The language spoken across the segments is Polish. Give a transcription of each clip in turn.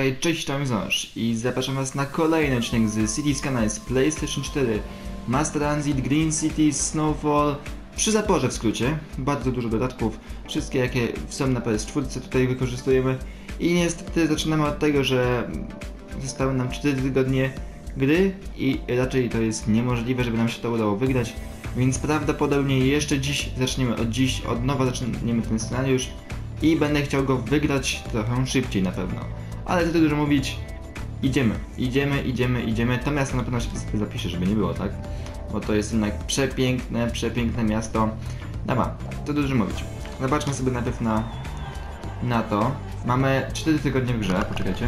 Hej, cześć, tam Zosz i zapraszam was na kolejny odcinek z City Skylines PlayStation 4 Master Transit, Green City, Snowfall przy zaporze w skrócie. Bardzo dużo dodatków, wszystkie jakie są na PS4 tutaj wykorzystujemy i niestety zaczynamy od tego, że zostały nam 4 tygodnie gry i raczej to jest niemożliwe, żeby nam się to udało wygrać, więc prawdopodobnie jeszcze od nowa zaczniemy ten scenariusz i będę chciał go wygrać trochę szybciej na pewno. Ale to dużo mówić, idziemy. To miasto na pewno się zapisze, żeby nie było, tak? Bo to jest jednak przepiękne miasto. Dobra, to dużo mówić. Zobaczmy sobie najpierw na to. Mamy 4 tygodnie w grze, poczekajcie.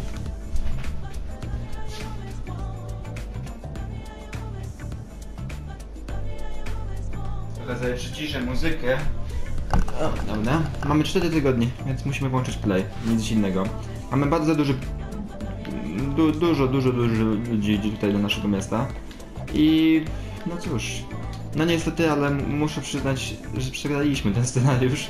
Teraz przyciszę muzykę. O, dobra. Mamy 4 tygodnie, więc musimy włączyć play, nic innego. Mamy bardzo dużo ludzi idzie tutaj do naszego miasta. I no cóż, no niestety, ale muszę przyznać, że przegraliśmy ten scenariusz.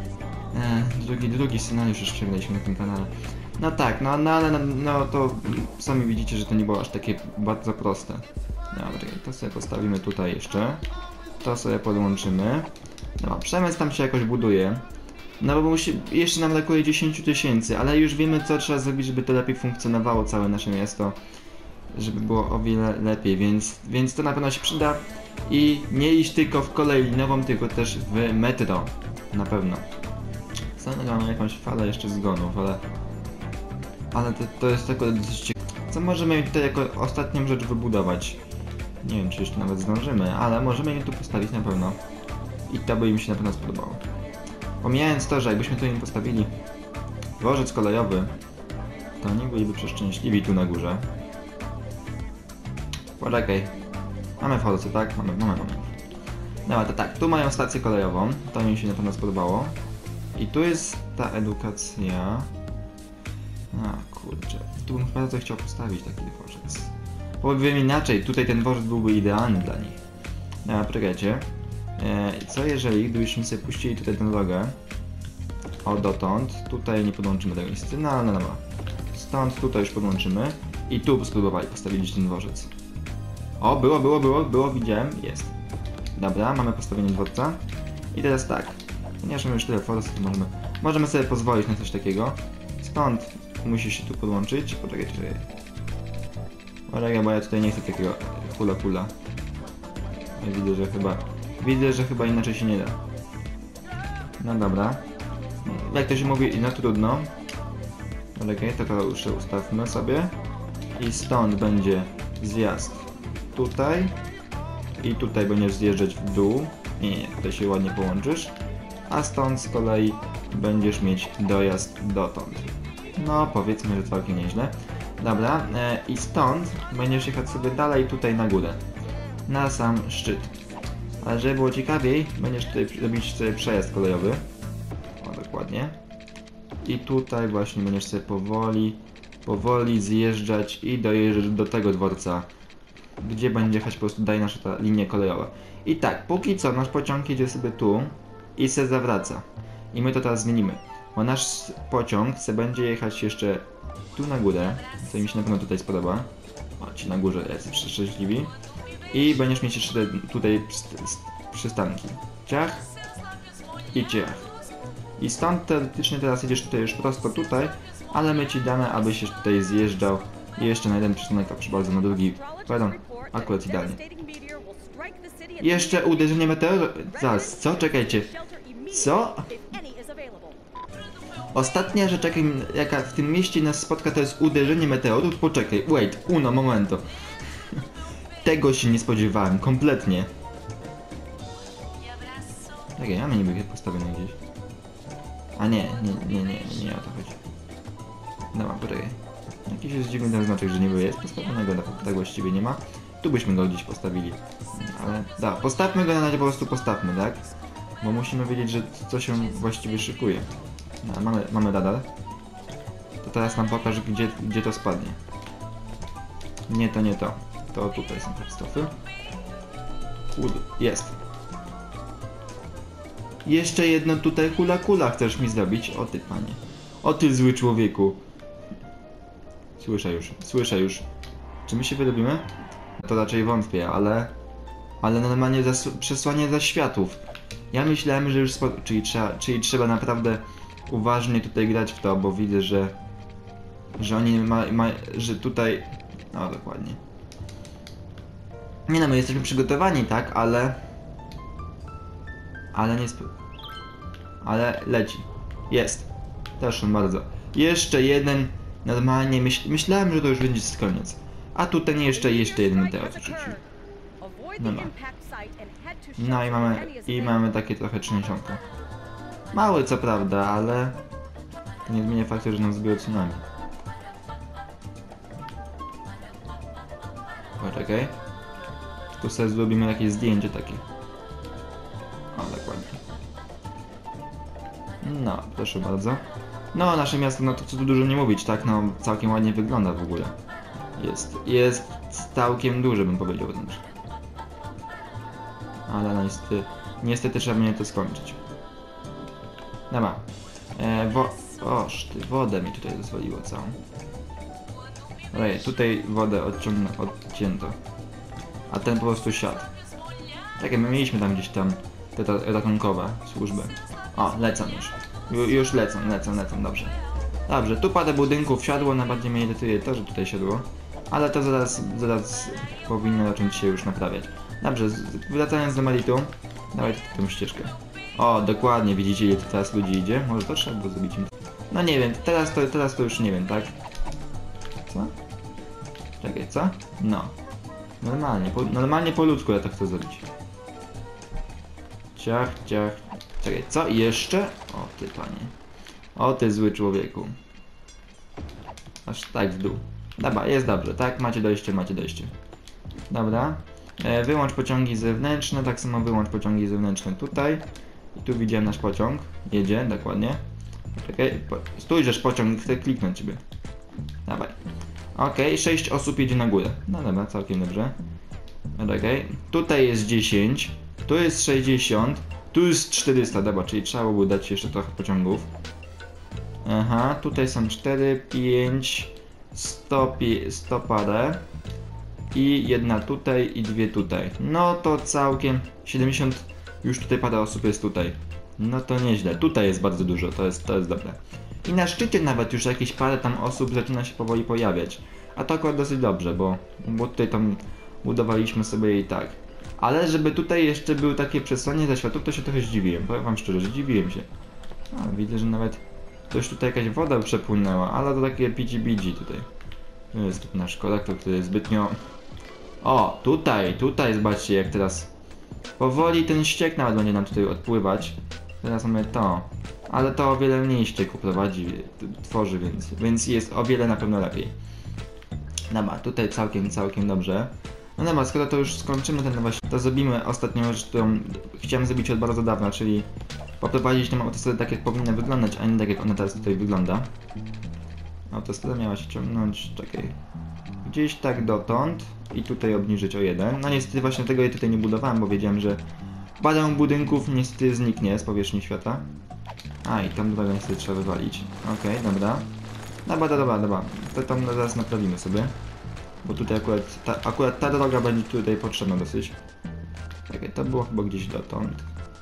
Drugi scenariusz już przegraliśmy na tym kanale. No tak, no to sami widzicie, że to nie było aż takie bardzo proste. Dobra, to sobie postawimy tutaj jeszcze. To sobie podłączymy. No, przemysł tam się jakoś buduje. No bo jeszcze nam brakuje 10 000, ale już wiemy, co trzeba zrobić, żeby to lepiej funkcjonowało całe nasze miasto. Żeby było o wiele lepiej, więc to na pewno się przyda. I nie iść tylko w kolej linową, tylko też w metro. Na pewno. Mamy jakąś falę jeszcze zgonów, ale to jest tylko dosyć ciekawe. Co możemy tutaj jako ostatnią rzecz wybudować? Nie wiem, czy jeszcze nawet zdążymy, ale możemy je tu postawić na pewno. I to by im się na pewno spodobało. Pomijając to, że jakbyśmy tu im postawili dworzec kolejowy, to oni byliby przeszczęśliwi tu na górze. Poczekaj. Mamy forsy, tak? Mamy. Dobra, to tak, tu mają stację kolejową, to mi się na pewno spodobało. I tu jest ta edukacja. A kurczę, tu bym bardzo chciał postawić taki dworzec. Powiem inaczej, tutaj ten dworzec byłby idealny dla nich. Dobra, poczekajcie. Co jeżeli, gdybyśmy sobie puścili tutaj tę drogę dotąd, tutaj nie podłączymy tego niestety, no dobra. Stąd tutaj już podłączymy i tu spróbowali postawić ten dworzec. O, było, widziałem, jest. Dobra, mamy postawienie dworca. I teraz tak, ponieważ mamy już tyle forsy, to możemy sobie pozwolić na coś takiego. Stąd musi się tu podłączyć, poczekajcie, bo ja tutaj nie chcę takiego hula. Widzę, że chyba inaczej się nie da. No dobra. Jak to się mówi, no trudno. Okej, to już ustawmy sobie. I stąd będzie zjazd tutaj. I tutaj będziesz zjeżdżać w dół. Nie, tutaj się ładnie połączysz. A stąd z kolei będziesz mieć dojazd dotąd. No powiedzmy, że całkiem nieźle. Dobra, i stąd będziesz jechać sobie dalej tutaj na górę. Na sam szczyt. Ale żeby było ciekawiej, będziesz tutaj robić sobie przejazd kolejowy. O, dokładnie. I tutaj właśnie będziesz sobie powoli zjeżdżać i dojeżdżać do tego dworca, gdzie będzie jechać po prostu dalej nasza ta linia kolejowa. I tak, póki co nasz pociąg jedzie sobie tu i se zawraca. I my to teraz zmienimy. Bo nasz pociąg będzie jechać jeszcze tu na górę, co mi się na pewno tutaj spodoba. O, ci na górze jest szczęśliwi. I będziesz mieć jeszcze tutaj przystanki. Ciach i ciach. I stąd teoretycznie teraz jedziesz tutaj już prosto tutaj, ale my ci damy, abyś się tutaj zjeżdżał jeszcze na jeden przystanek, a proszę bardzo, na drugi. Pardon, akurat idealnie. Jeszcze uderzenie meteoru. Zaraz, co? Czekajcie. Co? Ostatnia rzecz, jaka w tym mieście nas spotka, to jest uderzenie meteoru. Poczekaj, wait, uno momento. Tego się nie spodziewałem, kompletnie. Czekaj, mamy niby postawione gdzieś. A nie o to chodzi. Dobra, poczekaj. Jakiś jest dziwny ten znaczek, że niby jest postawionego, tak właściwie nie ma. Tu byśmy go gdzieś postawili. Ale da, postawmy go na razie, po prostu postawmy, tak? Bo musimy wiedzieć, że co się właściwie szykuje. No, mamy radar. To teraz nam pokaż, gdzie to spadnie. Nie to. To tutaj są te stofy. Jest. Jeszcze jedno tutaj hula chcesz mi zrobić? O ty panie. O ty zły człowieku. Słyszę już. Czy my się wyrobimy? To raczej wątpię, ale normalnie przesłanie zaświatów. Ja myślałem, że już czyli trzeba naprawdę uważnie tutaj grać w to, bo widzę, że oni że tutaj... No, dokładnie. Nie no, my jesteśmy przygotowani, tak, ale nie ale leci. Jest. Proszę bardzo. Jeszcze jeden. Normalnie myślałem, że to już będzie koniec. A tutaj jeszcze jeden meteor rzucił. No. No i mamy takie trochę trzęsionko. Mały co prawda, ale to nie zmienia faktu, że nam zbiło tsunami. Poczekaj. Tu sobie zrobimy jakieś zdjęcie takie. O, dokładnie. No, proszę bardzo. No, nasze miasto, no to co tu dużo nie mówić, tak? No, całkiem ładnie wygląda w ogóle. Jest całkiem duże, bym powiedział wręcz. Ale no niestety trzeba mnie to skończyć. Dobra. Wodę mi tutaj zwaliło całą. Ojej, tutaj wodę odcięto. A ten po prostu siadł. Tak jak my mieliśmy tam gdzieś tam te ratunkowe służby. O, lecą już. Już lecą, dobrze. Dobrze, tu parę budynków siadło, najbardziej mnie irytuje to, że tutaj siadło. Ale to zaraz powinno zacząć się już naprawiać. Dobrze, wracając do Meritu. Dawaj tę ścieżkę. O, dokładnie, widzicie ile tu teraz ludzi idzie? Może to trzeba było zrobić im. No nie wiem, teraz to już nie wiem, tak? Co? Czekaj, co? No. Normalnie po ludzku ja to chcę zrobić. Ciach. Czekaj, co? Jeszcze? O ty panie. O ty zły człowieku. Aż tak w dół. Dobra, jest dobrze, tak? Macie dojście. Dobra. Wyłącz pociągi zewnętrzne, tak samo wyłącz pociągi zewnętrzne tutaj. I tu widziałem nasz pociąg. Jedzie, dokładnie. Czekaj, stój, żeż pociąg, chcę kliknąć ciebie. Dawaj. Okej, 6 osób jedzie na górę. No dobra, całkiem dobrze. Okej, tutaj jest 10, tu jest 60, tu jest 400, dobra, czyli trzeba było dać jeszcze trochę pociągów. Aha, tutaj są 4, 5, 100 parę. I jedna tutaj i dwie tutaj. No to całkiem 70, już tutaj parę osób jest tutaj. No to nieźle, tutaj jest bardzo dużo, to jest dobre. I na szczycie nawet już jakieś parę tam osób zaczyna się powoli pojawiać. A to akurat dosyć dobrze, bo tutaj tam budowaliśmy sobie i tak. Ale żeby tutaj jeszcze było takie przesłanie zaświatów, to się trochę zdziwiłem. Powiem wam szczerze, że zdziwiłem się. A, widzę, że nawet coś tutaj jakaś woda przepłynęła, ale to takie pici-bidzi tutaj. To jest nasz kolektor, który jest zbytnio... O, tutaj zobaczcie jak teraz... Powoli ten ściek nawet będzie nam tutaj odpływać. Teraz mamy to. Ale to o wiele mniej ścieku prowadzi, tworzy, więc jest o wiele na pewno lepiej. Dobra, tutaj całkiem dobrze. No dobra, skoro to już skończymy ten właśnie, to zrobimy ostatnią rzecz, którą chciałem zrobić od bardzo dawna, czyli poprowadzić tą autostradę tak jak powinna wyglądać, a nie tak jak ona teraz tutaj wygląda. Autostrada miała się ciągnąć, czekaj, gdzieś tak dotąd i tutaj obniżyć o 1. No niestety właśnie tego ja tutaj nie budowałem, bo wiedziałem, że parę budynków niestety zniknie z powierzchni świata. A i tam drogę niestety trzeba wywalić. Okej, dobra. Dobra. To tam zaraz naprawimy sobie. Bo tutaj akurat ta droga będzie tutaj potrzebna dosyć. Czekaj, to było chyba gdzieś dotąd.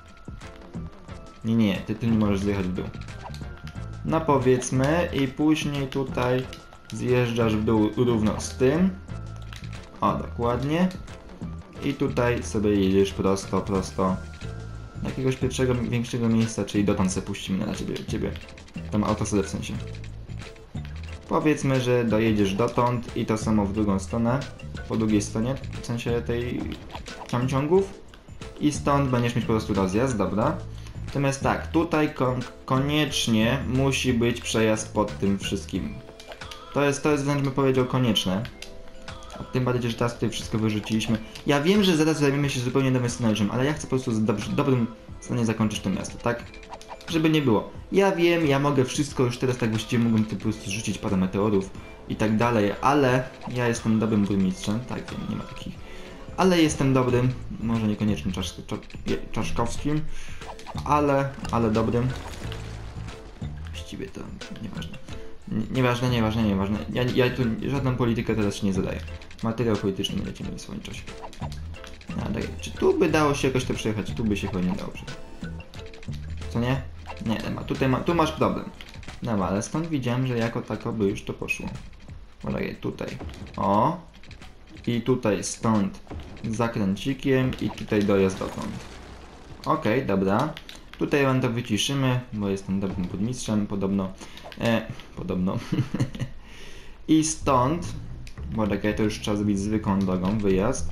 Nie, ty nie możesz zjechać w dół. No powiedzmy i później tutaj zjeżdżasz w dół równo z tym. O, dokładnie. I tutaj sobie jedziesz prosto. Do jakiegoś pierwszego, większego miejsca, czyli dotąd sobie puścimy na ciebie. Tą autostradę w sensie. Powiedzmy, że dojedziesz dotąd i to samo w drugą stronę. Po drugiej stronie, w sensie tej ciągów. I stąd będziesz mieć po prostu rozjazd, dobra. Natomiast tak, tutaj koniecznie musi być przejazd pod tym wszystkim. To jest wręcz bym powiedział konieczne. A tym bardziej, że teraz tutaj wszystko wyrzuciliśmy. Ja wiem, że zaraz zajmiemy się zupełnie nowym scenariuszem, ale ja chcę po prostu w dobrym stanie zakończyć to miasto, tak? Żeby nie było. Ja wiem, ja mogę wszystko już teraz tak właściwie mógłbym po prostu zrzucić parę meteorów i tak dalej, ale ja jestem dobrym burmistrzem, tak wiem, nie ma takich. Ale jestem dobrym, może niekoniecznie czaszkowskim, ale dobrym. Właściwie to nieważne. Nieważne. Ja tu żadną politykę teraz się nie zadaję. Materiał polityczny będziecie mieli w swoim czasie. Czy tu by dało się jakoś to przejechać? Tu by się chyba nie dało przejechać. Co nie? Nie, tu masz problem. No, ale stąd widziałem, że jako tako by już to poszło. Tutaj. O. I tutaj stąd zakręcikiem i tutaj dojazd dotąd. Okej, dobra. Tutaj to wyciszymy, bo jestem dobrym burmistrzem, podobno. Podobno. I stąd, bo to już trzeba zrobić zwykłą drogą, wyjazd.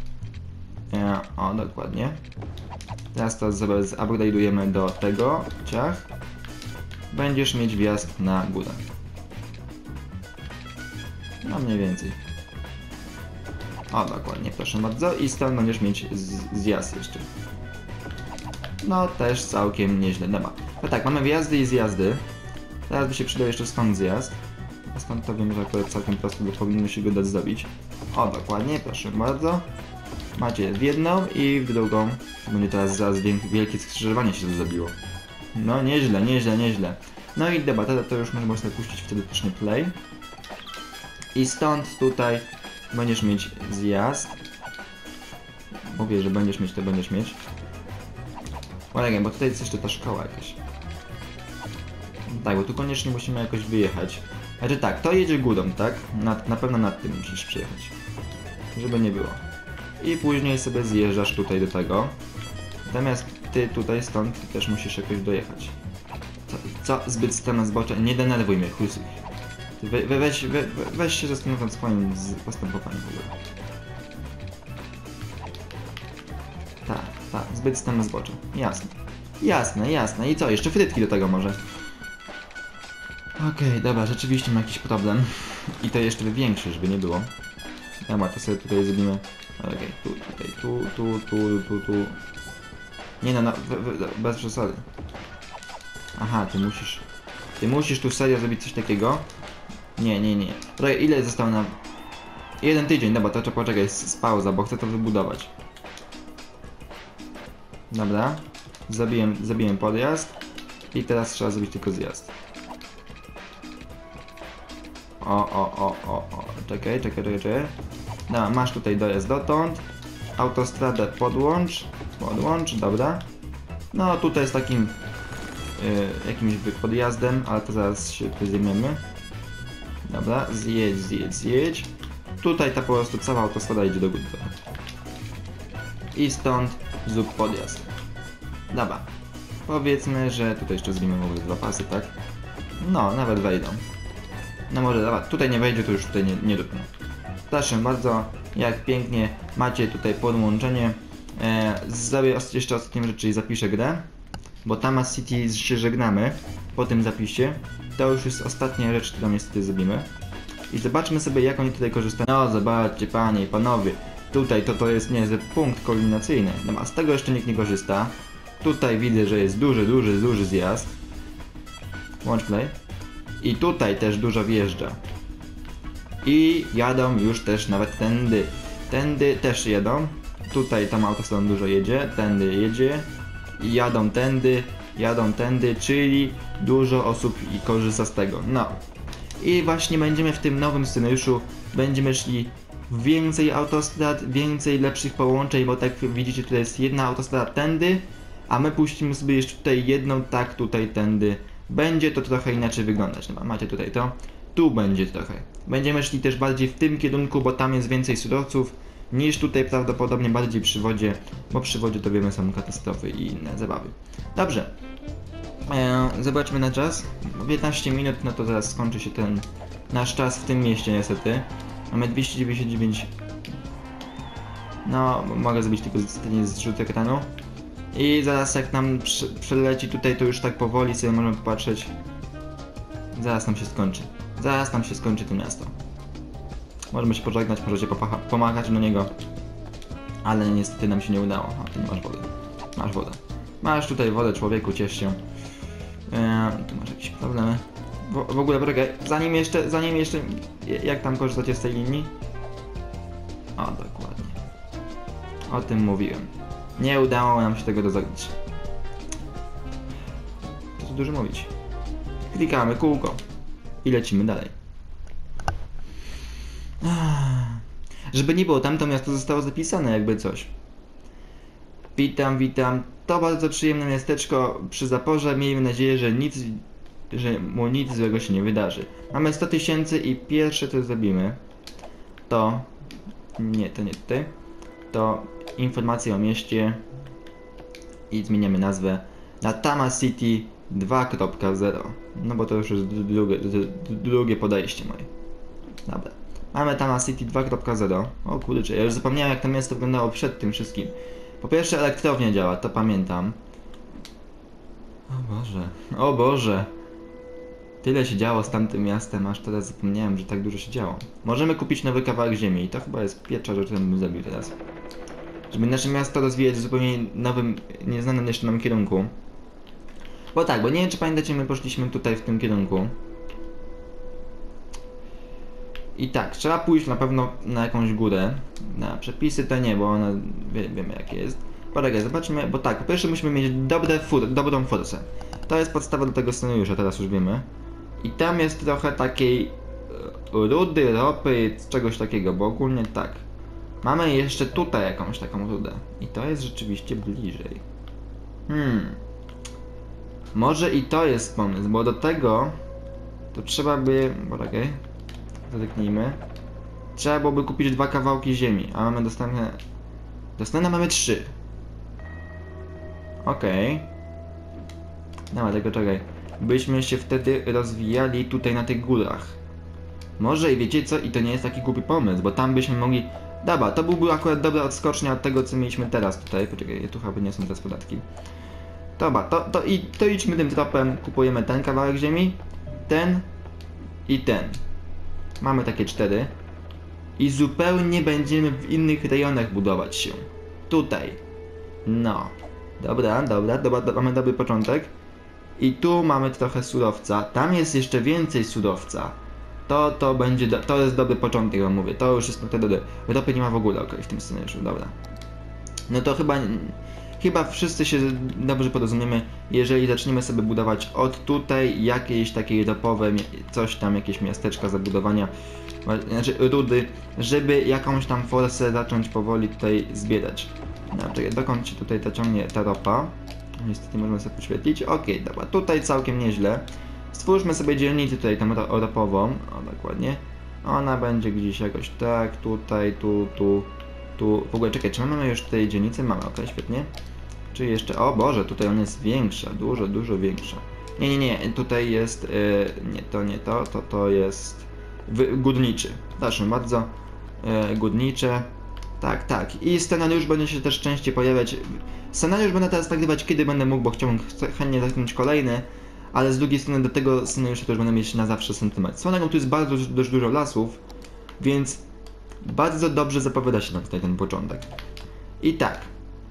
O, dokładnie. Teraz to zupgrade'ujemy do tego, ciach. Będziesz mieć wjazd na górę. No mniej więcej. O, dokładnie, proszę bardzo. I stąd będziesz mieć zjazd jeszcze. No, też całkiem nieźle. Dobra. No tak, mamy wjazdy i zjazdy. Teraz by się przydał jeszcze stąd zjazd. A stąd to wiem, że akurat całkiem prosto, bo powinno się go dać zrobić. O, dokładnie, proszę bardzo. Macie w jedną i w drugą. To będzie teraz zaraz wielkie skrzyżowanie się tu zrobiło. No, nieźle. No i dobra, to już możemy sobie puścić wtedy też nie play. I stąd tutaj będziesz mieć zjazd. Mówię, że będziesz mieć, to będziesz mieć. Ulegaj, bo tutaj jest jeszcze ta szkoła jakaś. Tak, bo tu koniecznie musimy jakoś wyjechać. Znaczy tak, to jedzie górą, tak? Na pewno nad tym musisz przyjechać. Żeby nie było. I później sobie zjeżdżasz tutaj do tego. Natomiast ty tutaj stąd też musisz jakoś dojechać. Co? Zbyt strona zbocza? Nie denerwuj mnie, chusy. Weź się zastanów nad swoim postępowaniem w ogóle. Tak, zbyt strona zbocza. Jasne. I co? Jeszcze frytki do tego może. Okej, dobra, rzeczywiście ma jakiś problem. I to jeszcze większy, żeby nie było. Dobra, to sobie tutaj zrobimy. Tu. Nie no, bez przesady. Aha, ty musisz tu serio zrobić coś takiego? Nie. Dobra, ile zostało nam? 1 tydzień, dobra, to poczekaj, z pauza, bo chcę to wybudować. Dobra, zabiłem podjazd. I teraz trzeba zrobić tylko zjazd. Czekaj. No, masz tutaj dojazd dotąd. Autostradę podłącz, dobra. No, tutaj z takim jakimś podjazdem, ale to zaraz się tu zajmiemy. Dobra, zjedź. Tutaj ta po prostu cała autostrada idzie do góry. I stąd zrób podjazd. Dobra. Powiedzmy, że tutaj jeszcze zrobimy w ogóle 2 pasy, tak? No, nawet wejdą. No może dobra, tutaj nie wejdzie, to już tutaj nie dotknę. Proszę bardzo, jak pięknie macie tutaj podłączenie. Zrobię jeszcze ostatnią rzecz, czyli zapiszę grę. Bo Tamas City się żegnamy po tym zapisie. To już jest ostatnia rzecz, którą niestety zrobimy. I zobaczmy sobie, jak oni tutaj korzystają. No zobaczcie, panie i panowie. Tutaj to jest niezły punkt kulminacyjny. No a z tego jeszcze nikt nie korzysta. Tutaj widzę, że jest duży zjazd. Łącz play. I tutaj też dużo wjeżdża. I jadą już też nawet tędy. Tędy też jedą. Tutaj tam autostradą dużo jedzie. Tędy jedzie. I jadą tędy, czyli dużo osób i korzysta z tego. No. I właśnie będziemy w tym nowym scenariuszu, będziemy szli w więcej autostrad, więcej lepszych połączeń, bo tak widzicie, tutaj jest jedna autostrada tędy, a my puścimy sobie jeszcze tutaj jedną, tak tutaj tędy. Będzie to trochę inaczej wyglądać. No, macie tutaj to. Tu będzie trochę. Będziemy szli też bardziej w tym kierunku, bo tam jest więcej surowców, niż tutaj prawdopodobnie bardziej przy wodzie, bo przy wodzie to wiemy są katastrofy i inne zabawy. Dobrze. Zobaczmy na czas. 15 minut, no to zaraz skończy się ten nasz czas w tym mieście niestety. Mamy 299. No, mogę zrobić tylko zrzut ekranu. I zaraz jak nam przeleci tutaj, to już tak powoli sobie możemy popatrzeć. Zaraz nam się skończy to miasto. Możemy się pożegnać, możecie pomachać do niego. Ale niestety nam się nie udało. A ty nie masz wody. Masz wodę. Masz tutaj wodę, człowieku, ciesz się. Tu masz jakieś problemy. W ogóle poczekaj, zanim jeszcze, jak tam korzystacie z tej linii? O, dokładnie. O tym mówiłem. Nie udało nam się tego dozwolić. To co dużo mówić. Klikamy kółko. I lecimy dalej. Żeby nie było, tamto miasto zostało zapisane jakby coś. Witam, witam. To bardzo przyjemne miasteczko przy zaporze. Miejmy nadzieję, że mu nic złego się nie wydarzy. Mamy 100 000 i pierwsze co zrobimy to... Nie, to nie tutaj. To informacje o mieście i zmieniamy nazwę na Tama City 2.0. No bo to już jest drugie podejście moje. Dobra. Mamy Tama City 2.0. O kurczę, ja już zapomniałem jak to miasto wyglądało przed tym wszystkim. Po pierwsze elektrownia działa, to pamiętam. O Boże, o Boże. Tyle się działo z tamtym miastem, aż teraz zapomniałem, że tak dużo się działo. Możemy kupić nowy kawałek ziemi i to chyba jest pierwsza rzecz, którą bym zrobił teraz. Żeby nasze miasto rozwijać w zupełnie nowym, nieznanym jeszcze nam kierunku. Bo tak, bo nie wiem czy pamiętacie, my poszliśmy tutaj w tym kierunku. I tak, trzeba pójść na pewno na jakąś górę. Na przepisy to nie, bo ona wiemy jakie jest. Poczekaj, zobaczmy, bo tak, po pierwsze musimy mieć dobrą forsę. To jest podstawa do tego scenariusza, teraz już wiemy. I tam jest trochę takiej rudy, ropy, czegoś takiego, bo ogólnie tak. Mamy jeszcze tutaj jakąś taką rudę. I to jest rzeczywiście bliżej. Może i to jest pomysł, bo do tego to trzeba by... Poczekaj. Zerknijmy. Trzeba byłoby kupić 2 kawałki ziemi, a mamy dostępne... Dostępne mamy 3. Okej. No, tylko czekaj. Byśmy się wtedy rozwijali tutaj na tych górach. Może i wiecie co? I to nie jest taki głupi pomysł, bo tam byśmy mogli... Dobra, to byłby akurat dobra odskocznia od tego, co mieliśmy teraz tutaj. Poczekaj, tu chyba nie są teraz podatki. Dobra, to idźmy tym tropem. Kupujemy ten kawałek ziemi, ten i ten. Mamy takie 4. I zupełnie będziemy w innych rejonach budować się. Tutaj. No. Dobra, mamy dobry początek. I tu mamy trochę surowca. Tam jest jeszcze więcej surowca. To będzie, to jest dobry początek, wam mówię. To już jest naprawdę. Ropy nie ma w ogóle, okej, w tym scenariuszu, dobra. No to chyba wszyscy się dobrze porozumiemy, jeżeli zaczniemy sobie budować od tutaj jakieś takie ropowe, coś tam, jakieś miasteczka zabudowania, znaczy rudy, żeby jakąś tam forsę zacząć powoli tutaj zbierać. No, czekaj, dokąd się tutaj ciągnie ta ropa? Niestety możemy sobie poświetlić. Okej, dobra, tutaj całkiem nieźle. Stwórzmy sobie dzielnicę tutaj tą ropową, o dokładnie. Ona będzie gdzieś jakoś tak, tutaj, tu. W ogóle czekaj, czy mamy już tutaj dzielnicę? Mamy, okej, świetnie. Czy jeszcze, o Boże, tutaj ona jest większa, dużo większa. Nie, tutaj jest, to jest górniczy. Proszę bardzo, górnicze. Tak. I scenariusz będzie się też częściej pojawiać. Scenariusz będę teraz nagrywać kiedy będę mógł, bo chciałbym chętnie zacząć kolejny. Ale z drugiej strony do tego scenariusza to już będę mieć na zawsze sentyment. Swoją drogą tu jest dość dużo lasów, więc bardzo dobrze zapowiada się na tutaj ten początek. I tak.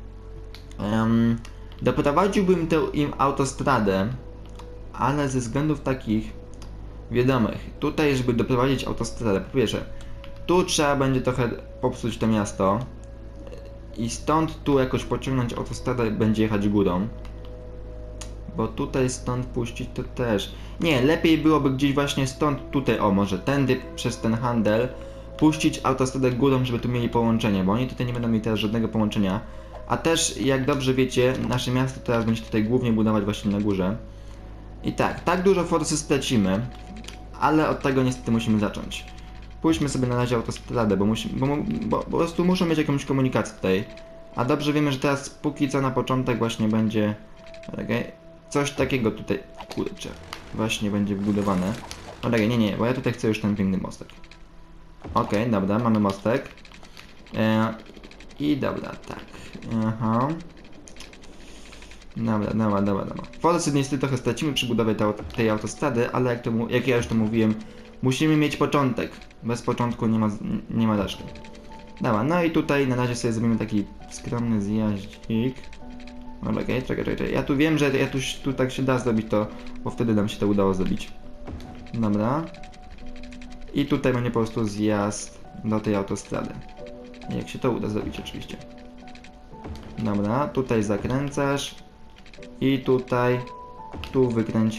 Doprowadziłbym tę autostradę, ale ze względów takich wiadomych. Tutaj, żeby doprowadzić autostradę, po pierwsze, tu trzeba będzie trochę popsuć to miasto i stąd tu jakoś pociągnąć autostradę, będzie jechać górą. Bo tutaj stąd puścić to też... Nie, lepiej byłoby gdzieś właśnie stąd tutaj, o może tędy przez ten handel puścić autostradę górą, żeby tu mieli połączenie, bo oni tutaj nie będą mieli teraz żadnego połączenia. A też, jak dobrze wiecie, nasze miasto teraz będzie tutaj głównie budować właśnie na górze. I tak dużo forsy stracimy, ale od tego niestety musimy zacząć. Pójdźmy sobie na razie autostradę, bo po prostu muszę mieć jakąś komunikację tutaj. A dobrze wiemy, że teraz póki co na początek właśnie będzie... Coś takiego tutaj, kurczę, właśnie będzie wbudowane. Nie, bo ja tutaj chcę już ten piękny mostek. Okej, dobra, mamy mostek. I dobra, tak. Aha. Dobra. Forsy niestety trochę stracimy przy budowie tej autostrady, ale jak ja już to mówiłem, musimy mieć początek. Bez początku nie ma reszty. Dobra, no i tutaj na razie sobie zrobimy taki skromny zjaździk. Czekaj. Ja tu wiem, że tu tak się da zrobić to, bo wtedy nam się to udało zrobić. Dobra. I tutaj będzie po prostu zjazd do tej autostrady. Jak się to uda zrobić oczywiście. Dobra, tutaj zakręcasz. I tutaj, tu wykręcisz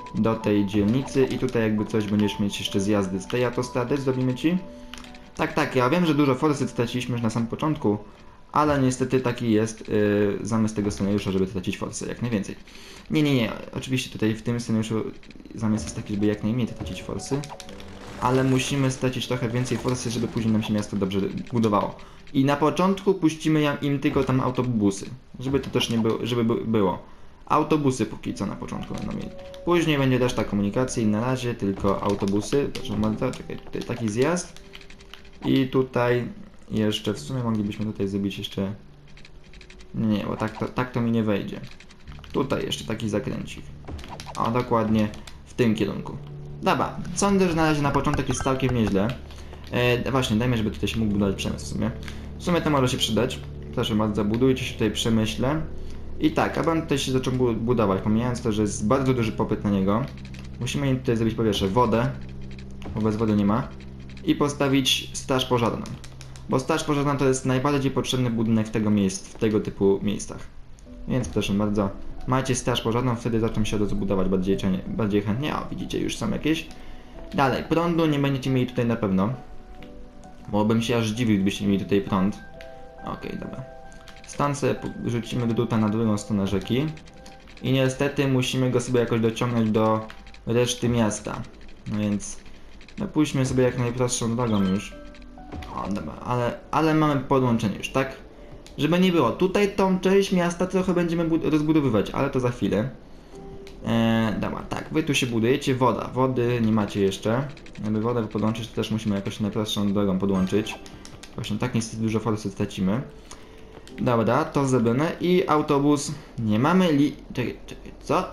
do tej dzielnicy i tutaj jakby coś będziesz mieć jeszcze zjazdy z tej autostrady, zrobimy ci. Tak, ja wiem, że dużo forsy straciliśmy już na samym początku, ale niestety taki jest zamysł tego scenariusza, żeby tracić forsę jak najwięcej. Nie, oczywiście tutaj w tym scenariuszu zamysł jest taki, żeby jak najmniej tracić forsy, ale musimy stracić trochę więcej forsy, żeby później nam się miasto dobrze budowało. I na początku puścimy im tylko tam autobusy, żeby to też nie było, było. Autobusy póki co na początku będą mieli. Później będzie reszta komunikacji, na razie tylko autobusy. Proszę bardzo, czekaj, tutaj taki zjazd. I tutaj jeszcze, w sumie moglibyśmy tutaj zrobić jeszcze... Nie, bo tak to mi nie wejdzie. Tutaj jeszcze taki zakręcik. O, dokładnie w tym kierunku. Dobra, sądzę, że na razie na początek jest całkiem nieźle. Właśnie, dajmy, żeby tutaj się mógł budować przemysł w sumie. W sumie to może się przydać. Proszę bardzo, budujcie się tutaj przemyśle. I tak, a on tutaj się zaczął budować, pomijając to, że jest bardzo duży popyt na niego. Musimy im tutaj zrobić po pierwsze wodę, bo bez wody nie ma. I postawić straż pożarną. Bo straż pożarna to jest najbardziej potrzebny budynek w tego typu miejscach. Więc proszę bardzo, macie straż pożarną, wtedy zaczną się rozbudować bardziej chętnie. O, widzicie, już są jakieś. Dalej, prądu nie będziecie mieli tutaj na pewno. Bo bym się aż zdziwił, gdybyście mieli tutaj prąd. Okej, dobra. Stąd sobie rzucimy do tutaj na drugą stronę rzeki. I niestety musimy go sobie jakoś dociągnąć do reszty miasta. No więc... No pójdźmy sobie jak najprostszą drogą już. O, dobra, ale mamy podłączenie już, tak? Żeby nie było, tutaj tą część miasta trochę będziemy rozbudowywać, ale to za chwilę. Dobra, tak, wy tu się budujecie, wody nie macie jeszcze. Żeby wodę podłączyć, to też musimy jakoś najprostszą drogą podłączyć. Właśnie tak niestety dużo forsy stracimy. Dobra, to zrobione i autobus, nie mamy Czekaj, co?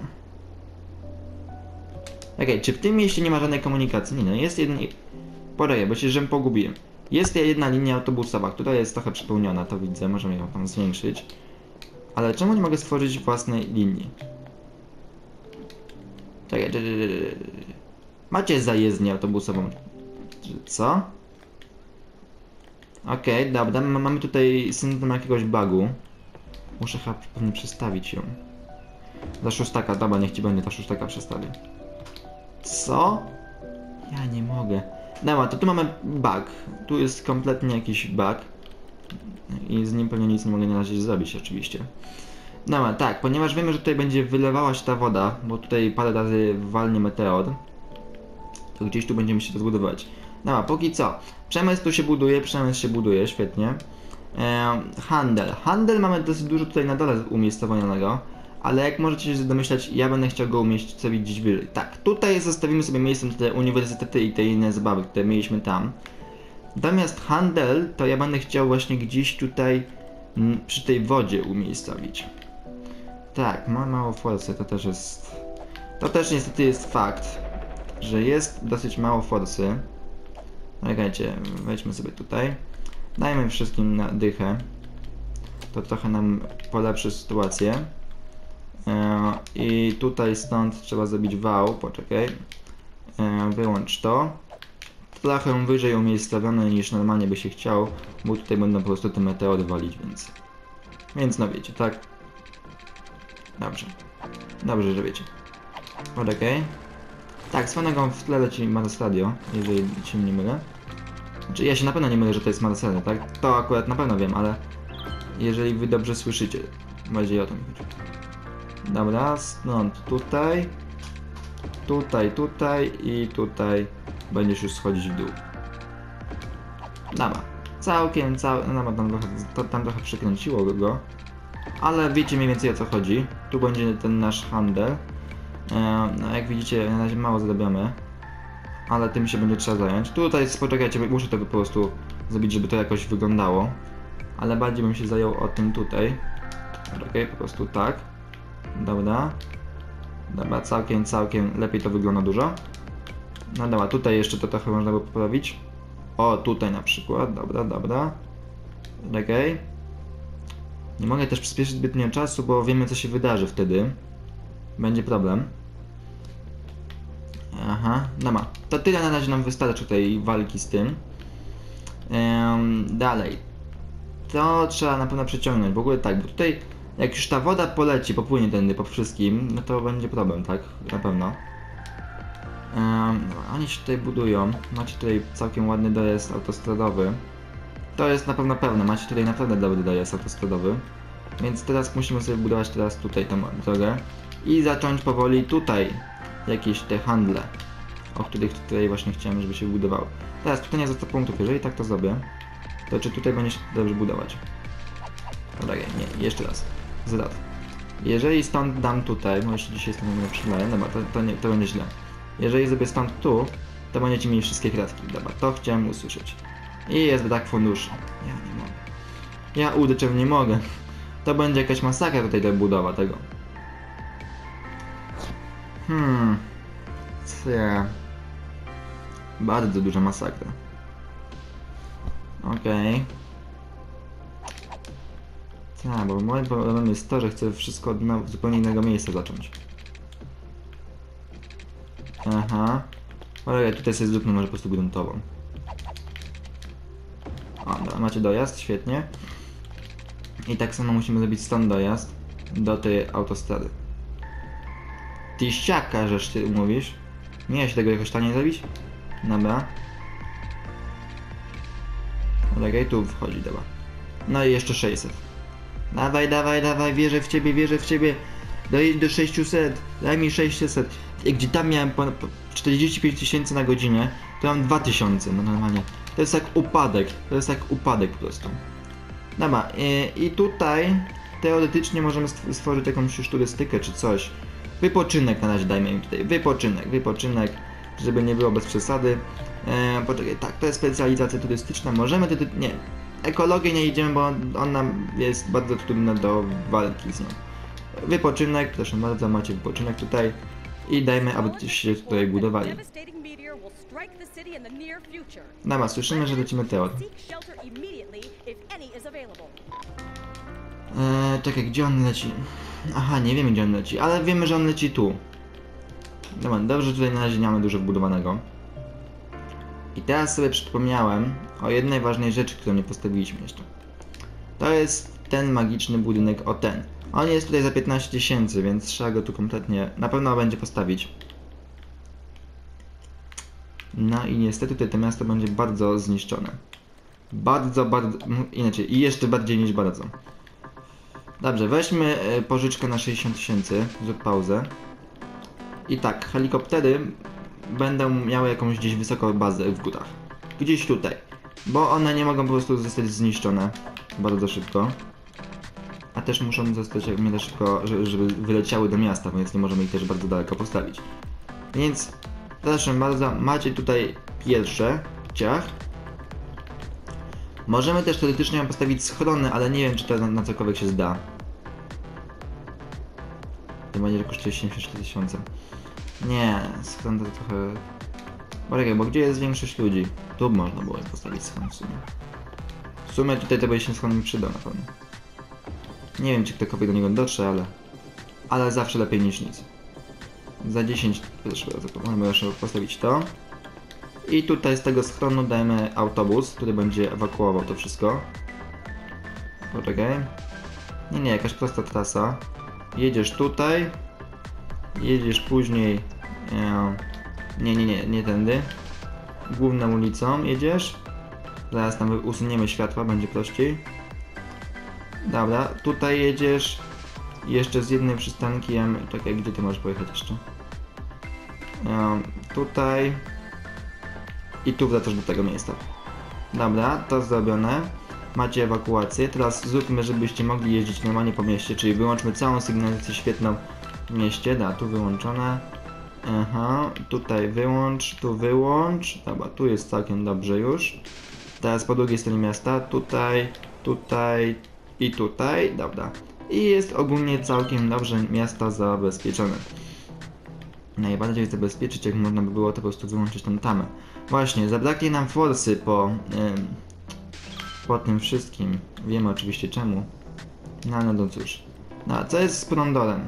Okej, czy w tym mieście nie ma żadnej komunikacji? Nie, jest jeden... Poczekaj, bo się żem pogubiłem. Jest jedna linia autobusowa, która jest trochę przepełniona, to widzę, możemy ją tam zwiększyć. Ale czemu nie mogę stworzyć własnej linii? Czekaj. Macie zajezdnię autobusową. Co? Okej, dobra, mamy tutaj syndrom jakiegoś bugu. Muszę chyba pewnie przestawić ją. Za szóstaka, dobra, niech ci będzie ta szóstaka przestawię. Co? Ja nie mogę. Dobra, to tu mamy bug. Tu jest kompletnie jakiś bug. I z nim pewnie nic nie mogę na razie zrobić oczywiście. Dobra, tak, ponieważ wiemy, że tutaj będzie wylewała się ta woda, bo tutaj parę razy walnie meteor, to gdzieś tu będziemy się to zbudować. Dobra, póki co. Przemysł się buduje, świetnie. Handel mamy dosyć dużo tutaj na dole umiejscowionego. Ale jak możecie się domyślać, ja będę chciał go umieścić sobie gdzieś wyżej. Tak, tutaj zostawimy sobie miejscem te uniwersytety i te inne zabawy, które mieliśmy tam. Natomiast handel, to ja będę chciał właśnie gdzieś tutaj przy tej wodzie umiejscowić. Tak, ma mało forsy, to też jest... To też niestety jest fakt, że jest dosyć mało forsy. Czekajcie, wejdźmy sobie tutaj. Dajmy wszystkim na dychę. To trochę nam polepszy sytuację. I tutaj stąd trzeba zrobić wał, poczekaj. Wyłącz to. Trochę wyżej umiejscowione niż normalnie by się chciał, bo tutaj będą po prostu te meteory walić, więc no wiecie, tak? Dobrze, że wiecie. Poczekaj. Tak, swoją drogą w tle leci Mars Radio, jeżeli się nie mylę. Znaczy ja się na pewno nie mylę, że to jest Mars Radio, tak? To akurat na pewno wiem, ale jeżeli wy dobrze słyszycie, bardziej o to mi chodzi. Dobra, stąd tutaj, i tutaj będziesz już schodzić w dół. Dobra, tam trochę przykręciło go, ale wiecie mniej więcej o co chodzi. Tu będzie ten nasz handel. No, jak widzicie, na razie mało zrobiamy, ale tym się będzie trzeba zająć. Tutaj, poczekajcie, muszę to po prostu zrobić, żeby to jakoś wyglądało, ale bardziej bym się zajął o tym tutaj. Okej, po prostu tak. Dobra, całkiem lepiej to wygląda dużo. No dobra, tutaj jeszcze to trochę można by poprawić. O, tutaj na przykład, dobra. Okej. Nie mogę też przyspieszyć zbytnio czasu, bo wiemy co się wydarzy wtedy. Będzie problem. Aha, dobra. To tyle na razie nam wystarczy tej walki z tym. Dalej. To trzeba na pewno przeciągnąć. W ogóle tak, bo tutaj jak już ta woda poleci, popłynie tędy po wszystkim, no to będzie problem, tak? Na pewno. Oni się tutaj budują. Macie tutaj całkiem ładny dojazd autostradowy. To jest na pewno pełne. Macie tutaj naprawdę dobry dojazd autostradowy. Więc teraz musimy sobie budować teraz tutaj tą drogę. I zacząć powoli tutaj jakieś te handle, o których tutaj właśnie chciałem, żeby się budowały. Teraz pytanie za 100 punktów. Jeżeli tak to zrobię, to czy tutaj będzie się dobrze budować? Dobra, nie, jeszcze raz. Zwrot. Jeżeli stąd dam tutaj, bo jeszcze dzisiaj stąd nie przyjmuję, dobra, to będzie źle. Jeżeli zrobię stąd tu, to będziecie mieli wszystkie kratki. Dobra, to chciałem usłyszeć. I jest brak funduszy. Ja nie mogę. Ja uderzę, nie mogę. To będzie jakaś masakra tutaj ta budowa tego. Bardzo duża masakra. Okej. Tak, bo moim problemem jest to, że chcę wszystko od zupełnie innego miejsca zacząć. Aha. Ale tutaj sobie zróbmy może po prostu gruntową. O, dobra, macie dojazd, świetnie. I tak samo musimy zrobić stąd dojazd do tej autostrady. Ty ściaka, żeż ty mówisz? Nie da się tego jakoś taniej zrobić? Dobra. Okej, tu wchodzi, dobra. No i jeszcze 600. Dawaj, dawaj, dawaj, wierzę w ciebie, wierzę w ciebie. Dojedź do 600, daj mi 600. Gdzie tam miałem 45 000 na godzinę, to mam 2000, no normalnie. To jest jak upadek, po prostu. Dobra, i tutaj teoretycznie możemy stworzyć jakąś już turystykę czy coś. Wypoczynek na razie dajmy im tutaj, wypoczynek, żeby nie było bez przesady. Poczekaj, tak, to jest specjalizacja turystyczna, możemy nie, ekologię nie idziemy, bo ona jest bardzo trudna do walki z nią. Wypoczynek, proszę bardzo, macie wypoczynek tutaj i dajmy, aby się tutaj budowali. Dobra, słyszymy, że lecimy Teor. Czekaj, gdzie on leci? Aha, nie wiemy gdzie on leci, ale wiemy, że on leci tu. Dobra, dobrze, tutaj na razie nie mamy dużo wbudowanego. I teraz sobie przypomniałem o jednej ważnej rzeczy, którą nie postawiliśmy jeszcze. To jest ten magiczny budynek, o ten. On jest tutaj za 15 000, więc trzeba go tu kompletnie, na pewno będzie postawić. No i niestety tutaj to miasto będzie bardzo zniszczone. Bardzo, inaczej, i jeszcze bardziej niż bardzo. Dobrze, weźmy pożyczkę na 60 000, zrób pauzę. I tak, helikoptery będą miały jakąś gdzieś wysoką bazę w górach. Gdzieś tutaj. Bo one nie mogą po prostu zostać zniszczone bardzo szybko. A też muszą zostać w miarę szybko, żeby wyleciały do miasta, więc nie możemy ich też bardzo daleko postawić. Więc proszę bardzo, macie tutaj pierwsze ciach. Możemy też teoretycznie postawić schrony, ale nie wiem, czy to na cokolwiek się zda. To będzie kosztuje 74 000. Nie, schron to trochę... Bo gdzie jest większość ludzi? Tu można było postawić schron w sumie. W sumie tutaj to by się schron mi przydał na pewno. Nie wiem, czy ktokolwiek do niego dotrze, ale zawsze lepiej niż nic. Za 10, proszę bardzo, możemy jeszcze postawić to. I tutaj z tego schronu dajemy autobus, który będzie ewakuował to wszystko. Poczekaj. Nie, jakaś prosta trasa. Jedziesz tutaj. Jedziesz później... Nie tędy. Główną ulicą jedziesz. Zaraz tam usuniemy światła, będzie prościej. Dobra, tutaj jedziesz. Jeszcze z jednym przystankiem. Czekaj, gdzie ty możesz pojechać jeszcze? Tutaj. I tu wracasz do tego miejsca. Dobra, to zrobione. Macie ewakuację. Teraz zróbmy, żebyście mogli jeździć normalnie po mieście, czyli wyłączmy całą sygnalizację świetną w mieście. Da, tu wyłączone. Aha, tutaj wyłącz, tu wyłącz. Dobra, tu jest całkiem dobrze już. Teraz po drugiej stronie miasta. Tutaj, tutaj i tutaj. Dobra. I jest ogólnie całkiem dobrze miasto zabezpieczone. Najbardziej zabezpieczyć, jak można by było, to po prostu wyłączyć tą tamę. Właśnie, zabraknie nam forsy po tym wszystkim. Wiemy oczywiście czemu. No cóż. No a co jest z prądorem?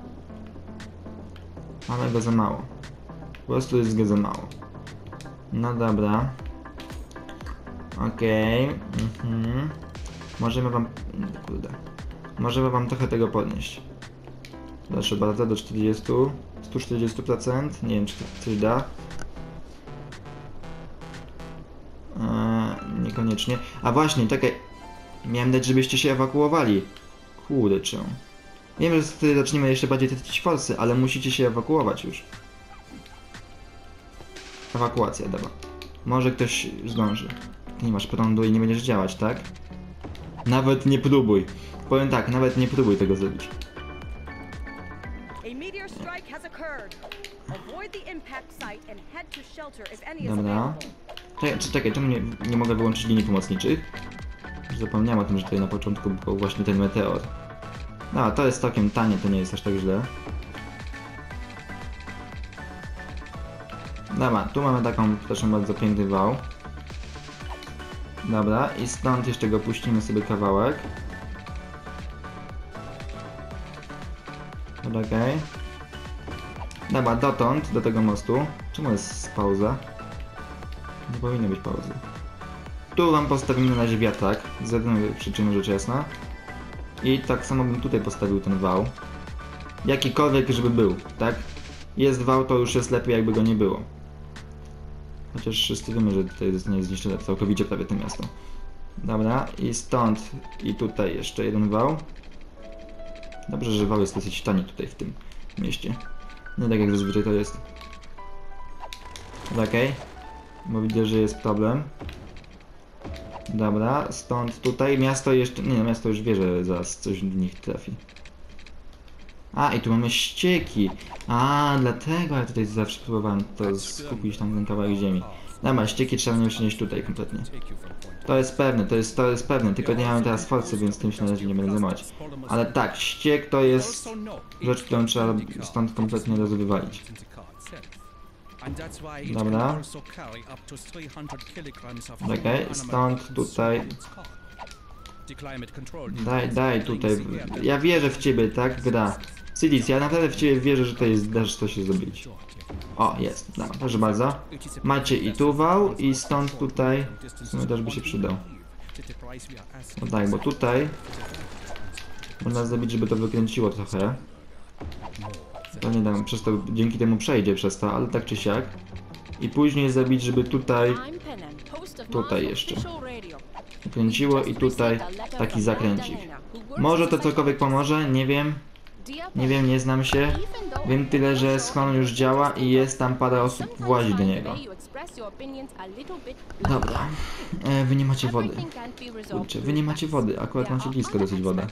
Mamy go za mało. Po prostu jest go za mało. No dobra. Okej. Możemy wam... Kurde. Możemy wam trochę tego podnieść. Proszę bardzo, do 40, 140%. Nie wiem, czy to coś da. Niekoniecznie. A właśnie, czekaj. Miałem dać, żebyście się ewakuowali. Kurde, czemu? Wiem, że wtedy zaczniemy jeszcze bardziej tracić forsy, ale musicie się ewakuować już. Ewakuacja, dobra. Może ktoś zdąży. Ty nie masz prądu i nie będziesz działać, tak? Nawet nie próbuj. Powiem tak, nawet nie próbuj tego zrobić. Dobra. Czekaj, czemu nie mogę wyłączyć linii pomocniczych? Zapomniałem o tym, że tutaj na początku był właśnie ten meteor. No, to jest całkiem tanie, to nie jest aż tak źle. Dobra, tu mamy taką, proszę bardzo, piękny wał. Dobra, i stąd jeszcze go puścimy sobie kawałek. Dobra, okej. Dobra, dotąd, do tego mostu. Czemu jest pauza? Nie powinno być pauzy. Tu wam postawimy na razie wiatrak, z jednej przyczyny rzecz jasna. I tak samo bym tutaj postawił ten wał. Jakikolwiek, żeby był, tak? Jest wał, to już jest lepiej, jakby go nie było. Chociaż wszyscy wiemy, że tutaj zostanie zniszczone całkowicie prawie to miasto. Dobra, i stąd i tutaj jeszcze jeden wał. Dobrze, że wał jest dosyć tani tutaj w tym mieście. Nie tak jak zazwyczaj to jest. Okej. Bo widzę, że jest problem. Dobra, stąd tutaj miasto jeszcze... Nie, miasto już wie, że zaraz coś w nich trafi. A, i tu mamy ścieki. A, dlatego ja tutaj zawsze próbowałem to skupić tam ten kawałek ziemi. Dobra, ścieki trzeba nie przenieść tutaj kompletnie. To jest pewne, to jest pewne, tylko nie mamy teraz forsy, więc tym się na razie nie będę zajmować. Ale tak, ściek to jest rzecz, którą trzeba stąd kompletnie od razu wywalić. Dobra. Okej, stąd tutaj. Daj tutaj. Ja wierzę w ciebie, tak? Gra. Sidis, ja naprawdę w ciebie wierzę, że to jest, dasz coś się zrobić. O, jest. Dobra, proszę bardzo. Macie i tu wał, i stąd tutaj. W sumie też by się przydał. No tak, bo tutaj można zrobić, żeby to wykręciło trochę. To nie dam, przez to, dzięki temu przejdzie przez to, ale tak czy siak. I później zrobić, żeby tutaj jeszcze kręciło i tutaj taki zakręcik. Może to cokolwiek pomoże, nie wiem. Nie wiem, nie znam się. Wiem tyle, że schron już działa i jest tam parę osób włazi do niego. Dobra. Wy nie macie wody. Kurczę, wy nie macie wody. Akurat macie blisko dosyć wodę.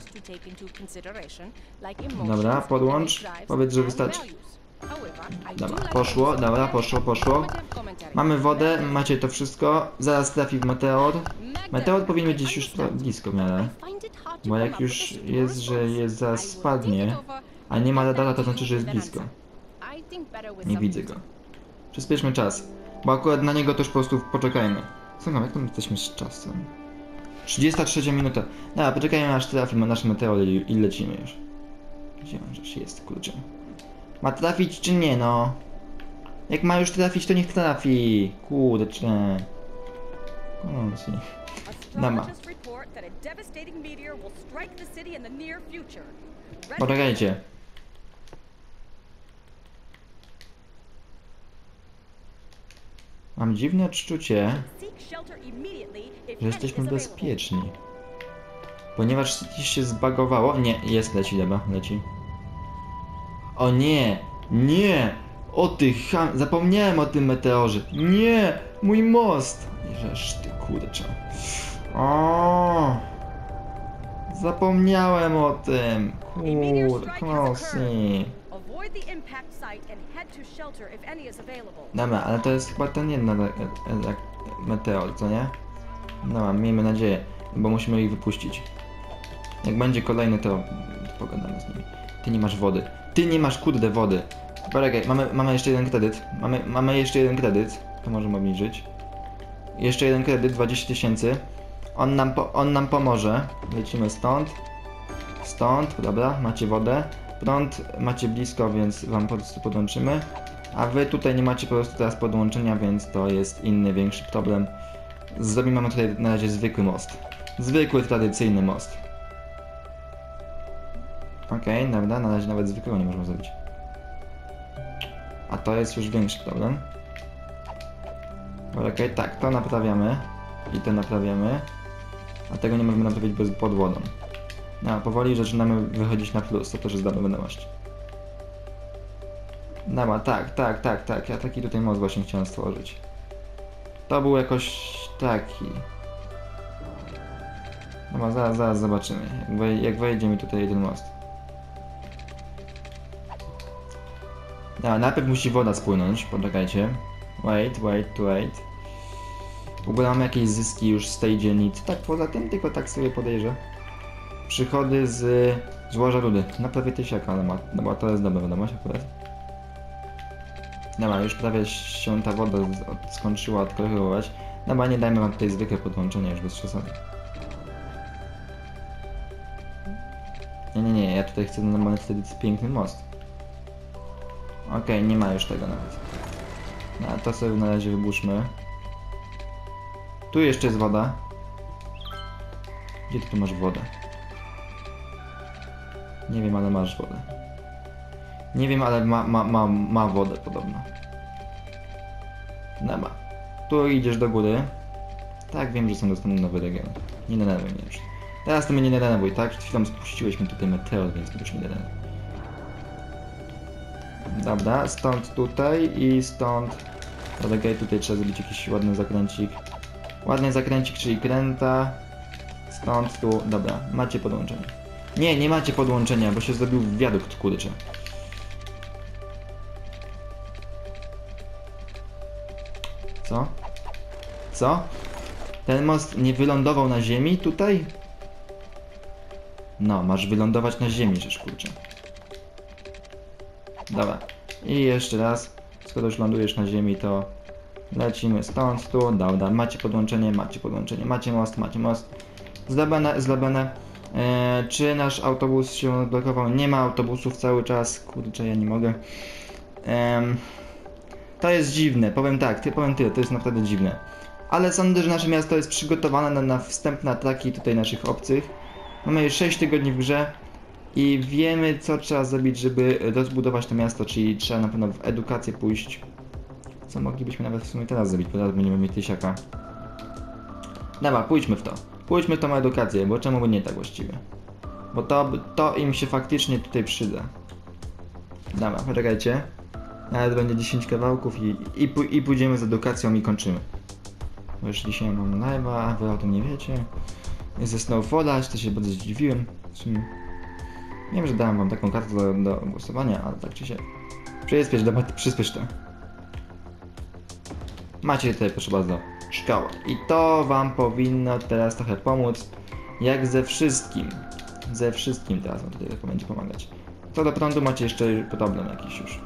Dobra, podłącz. Powiedz, że wystarczy. Dobra, poszło, dobra, poszło. Mamy wodę, macie to wszystko. Zaraz trafi w meteor. Meteor powinien być gdzieś już blisko w miarę. Bo jak już jest, że zaraz spadnie, a nie ma radara, to znaczy, że jest blisko. Nie widzę go. Przyspieszmy czas, bo akurat na niego też po prostu poczekajmy. Słucham, jak tam jesteśmy z czasem? 33 minuta. Dobra, poczekajmy aż trafi nasz meteor i lecimy już. Gdzie on rzecz jest, kurczę? Ma trafić czy nie, no? Jak ma już trafić, to niech trafi. Kurczę. Dobra. Poczekajcie. Mam dziwne odczucie, że jesteśmy bezpieczni. Ponieważ się zbagowało. Nie, leci, dobra, leci. O nie! Nie! O ty zapomniałem o tym meteorze. Nie! Mój most! Żeż ty kurczę. O! Zapomniałem o tym. Klosy. Dobra, ale to jest chyba ten jeden meteor, co nie? Dobra, miejmy nadzieję, bo musimy ich wypuścić. Jak będzie kolejny, to pogadamy z nimi. Ty nie masz wody. Ty nie masz kurde wody. Poczekaj, mamy jeszcze jeden kredyt. Mamy jeszcze jeden kredyt. To możemy obniżyć. Jeszcze jeden kredyt, 20 000. On nam pomoże. Lecimy stąd. Stąd, dobra, macie wodę. Prąd macie blisko, więc wam po prostu podłączymy. A wy tutaj nie macie po prostu teraz podłączenia, więc to jest inny, większy problem. Mamy tutaj na razie zwykły most. Zwykły, tradycyjny most. Okej, dobra, na razie nawet zwykłego nie możemy zrobić. A to jest już większy problem. Okej, tak, to naprawiamy. I to naprawiamy. A tego nie możemy naprawić pod wodą. No, powoli zaczynamy wychodzić na plus, to też jest dobra wiadomość. Dobra, tak. Ja taki tutaj most właśnie chciałem stworzyć. To był jakoś taki. Dobra, zaraz zobaczymy, jak wejdzie mi tutaj jeden most. Dobra, najpierw musi woda spłynąć, poczekajcie. Wait. W ogóle mamy jakieś zyski już z tej dzielnicy. Tak, poza tym, tylko tak sobie podejrzę. Przychody z złoża rudy. Na prawie 1000, ale ma. Dobra, to jest dobra wiadomość akurat. Dobra, już prawie się ta woda skończyła odkrywać. Dobra, nie dajmy wam tutaj zwykłe podłączenie już bez przesady. Nie, ja tutaj chcę normalnie wtedy piękny most. Okej, nie ma już tego nawet. No, to sobie na razie wybuszmy. Tu jeszcze jest woda. Gdzie ty tu masz wodę? Nie wiem, ale masz wodę. Nie wiem, ale ma wodę podobno. Dobra. Tu idziesz do góry. Tak, wiem, że są dostępne nowe regiony. Nie denerwuj mnie już. Teraz to mnie nie denerwuj, tak? Przed chwilą spuściłeś mi tutaj meteor, więc już nie denerwuj. Dobra, stąd tutaj i stąd. Okej, tutaj trzeba zrobić jakiś ładny zakręcik. Ładny zakręcik, czyli kręta. Stąd tu, dobra, macie podłączenie. Nie macie podłączenia, bo się zrobił wiadukt, kurczę. Co? Ten most nie wylądował na ziemi tutaj? No, masz wylądować na ziemi, żeż kurczę. Dobra. I jeszcze raz, skoro już lądujesz na ziemi, to lecimy stąd, tu, dobra, macie podłączenie, macie most. Zrobione. Czy nasz autobus się odblokował? Nie ma autobusów cały czas, kurczę, ja nie mogę. To jest dziwne, powiem tyle, to jest naprawdę dziwne. Ale sądzę, że nasze miasto jest przygotowane na wstępne ataki tutaj naszych obcych. Mamy już 6 tygodni w grze i wiemy, co trzeba zrobić, żeby rozbudować to miasto, czyli trzeba na pewno w edukację pójść. Co moglibyśmy nawet w sumie teraz zrobić, bo teraz będziemy mieć 1000. Dobra, pójdźmy w to. Pójdźmy w tą edukację, bo czemu by nie tak właściwie? Bo to im się faktycznie tutaj przyda. Dobra, poczekajcie. Nawet będzie 10 kawałków i pójdziemy z edukacją i kończymy. Bo już dzisiaj mam live'a, a wy o tym nie wiecie. Ze Snowfalla, to się bardzo zdziwiłem. W sumie wiem, że dałem wam taką kartę do głosowania, ale tak czy się. Przyspiesz to. Macie tutaj, proszę bardzo, szkołę. I to wam powinno teraz trochę pomóc. Jak ze wszystkim. Ze wszystkim teraz wam tutaj będzie pomagać. Co do prądu macie jeszcze problem jakiś już.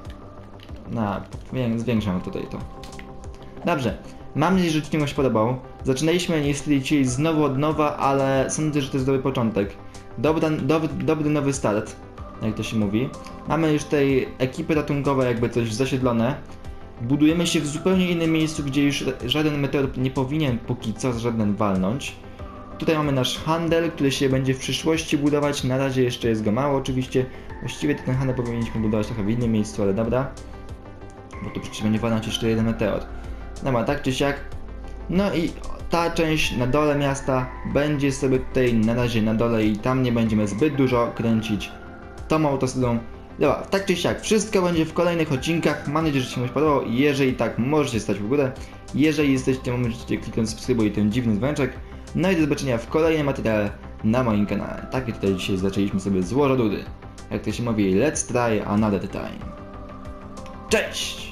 Zwiększam tutaj to. Dobrze. Mam nadzieję, że odcinek się podobał. Zaczynaliśmy niestety znowu od nowa, ale sądzę, że to jest dobry początek. Dobry nowy start, jak to się mówi. Mamy już tej ekipy ratunkowe jakby coś zasiedlone. Budujemy się w zupełnie innym miejscu, gdzie już żaden meteor nie powinien póki co żaden walnąć. Tutaj mamy nasz handel, który się będzie w przyszłości budować. Na razie jeszcze jest go mało oczywiście. Właściwie ten handel powinniśmy budować trochę w innym miejscu, ale dobra. Bo tu przecież będzie walnąć jeszcze jeden meteor. Dobra, tak czy siak. No i ta część na dole miasta będzie sobie tutaj na razie na dole i tam nie będziemy zbyt dużo kręcić tą autostradą. Dobra, tak czy siak, wszystko będzie w kolejnych odcinkach. Mam nadzieję, że się komuś podobało. Jeżeli tak, możecie stać w górę. Jeżeli jesteście, możecie kliknąć subskrybuj i ten dziwny dzwoneczek. No i do zobaczenia w kolejnym materiale na moim kanale. Takie tutaj dzisiaj zaczęliśmy sobie złoża rudy. Jak to się mówi, let's try another time. Cześć!